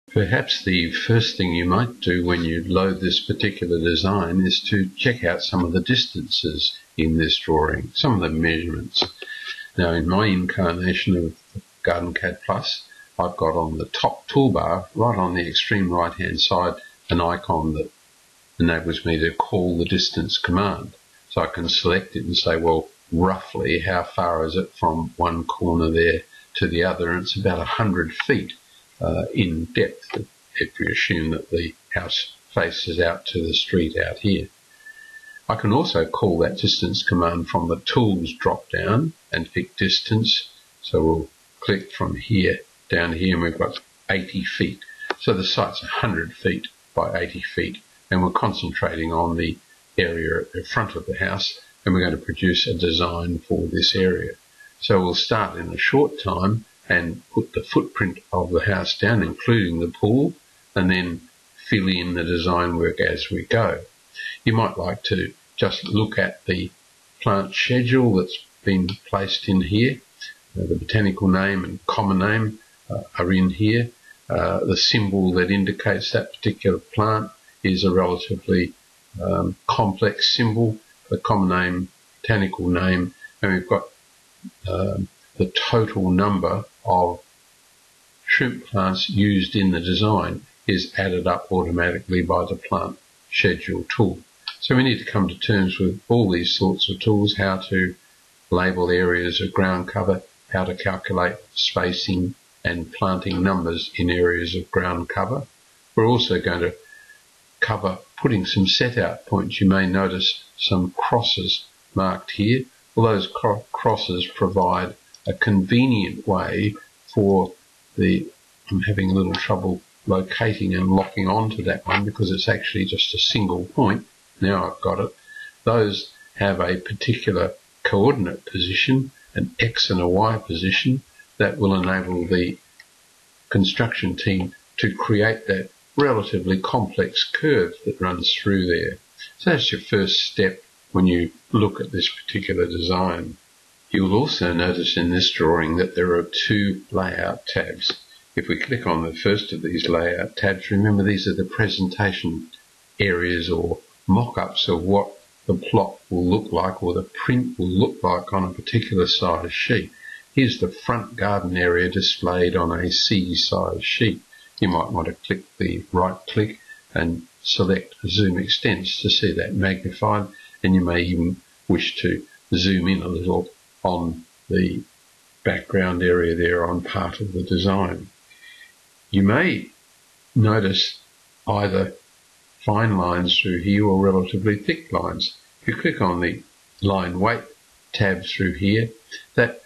Perhaps the first thing you might do when you load this particular design is to check out some of the distances in this drawing, some of the measurements. Now, in my incarnation of GardenCAD Plus, I've got on the top toolbar, right on the extreme right-hand side, an icon that enables me to call the distance command. So I can select it and say, well, roughly how far is it from one corner there to the other, and it's about 100 feet in depth if you assume that the house faces out to the street out here. I can also call that distance command from the tools drop down and pick distance. So we'll click from here down here and we've got 80 feet. So the site's 100 feet by 80 feet, and we're concentrating on the area at the front of the house, and we're going to produce a design for this area. So we'll start in a short time and put the footprint of the house down, including the pool, and then fill in the design work as we go. You might like to just look at the plant schedule that's been placed in here. The botanical name and common name are in here. The symbol that indicates that particular plant is a relatively complex symbol, the common name, botanical name, and we've got the total number of shrimp plants used in the design is added up automatically by the plant schedule tool. So we need to come to terms with all these sorts of tools, how to label areas of ground cover, how to calculate spacing and planting numbers in areas of ground cover. We're also going to cover putting some set out points. You may notice some crosses marked here. Well, those crosses provide a convenient way for I'm having a little trouble locating and locking onto that one because it's actually just a single point. Now I've got it. Those have a particular coordinate position, an X and a Y position, that will enable the construction team to create that relatively complex curve that runs through there. So that's your first step when you look at this particular design. You'll also notice in this drawing that there are two layout tabs. If we click on the first of these layout tabs, remember these are the presentation areas or mock-ups of what the plot will look like or the print will look like on a particular size sheet. Here's the front garden area displayed on a C-size sheet. You might want to click the right click and select Zoom Extents to see that magnified, and you may even wish to zoom in a little on the background area there on part of the design. You may notice either fine lines through here or relatively thick lines. If you click on the line weight tab through here, that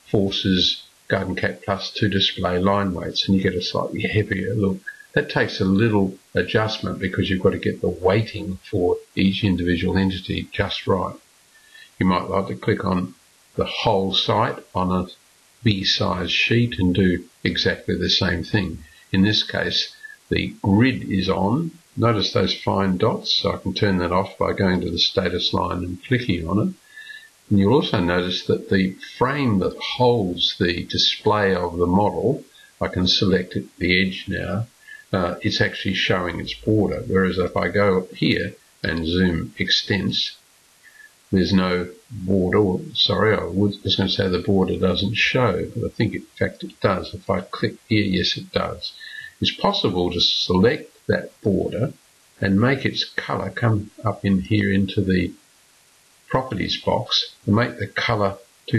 forces GardenCAD Plus to display line weights, and you get a slightly heavier look. That takes a little adjustment because you've got to get the weighting for each individual entity just right. You might like to click on the whole site on a B-size sheet and do exactly the same thing. In this case, the grid is on. Notice those fine dots, so I can turn that off by going to the status line and clicking on it. And you'll also notice that the frame that holds the display of the model, I can select at the edge now, it's actually showing its border, whereas if I go up here and Zoom Extents, there's no border. Sorry, I was going to say the border doesn't show, but I think in fact it does. If I click here, yes it does. It's possible to select that border and make its color come up in here into the properties box and make the color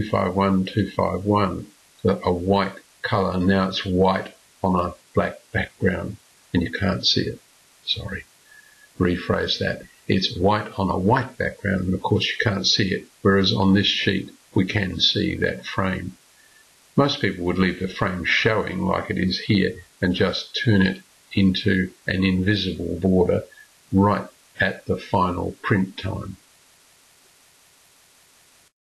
251251, so a white color, and now it's white on a black background and you can't see it. Sorry, rephrase that. It's white on a white background and of course you can't see it, whereas on this sheet we can see that frame. Most people would leave the frame showing like it is here and just turn it into an invisible border right at the final print time.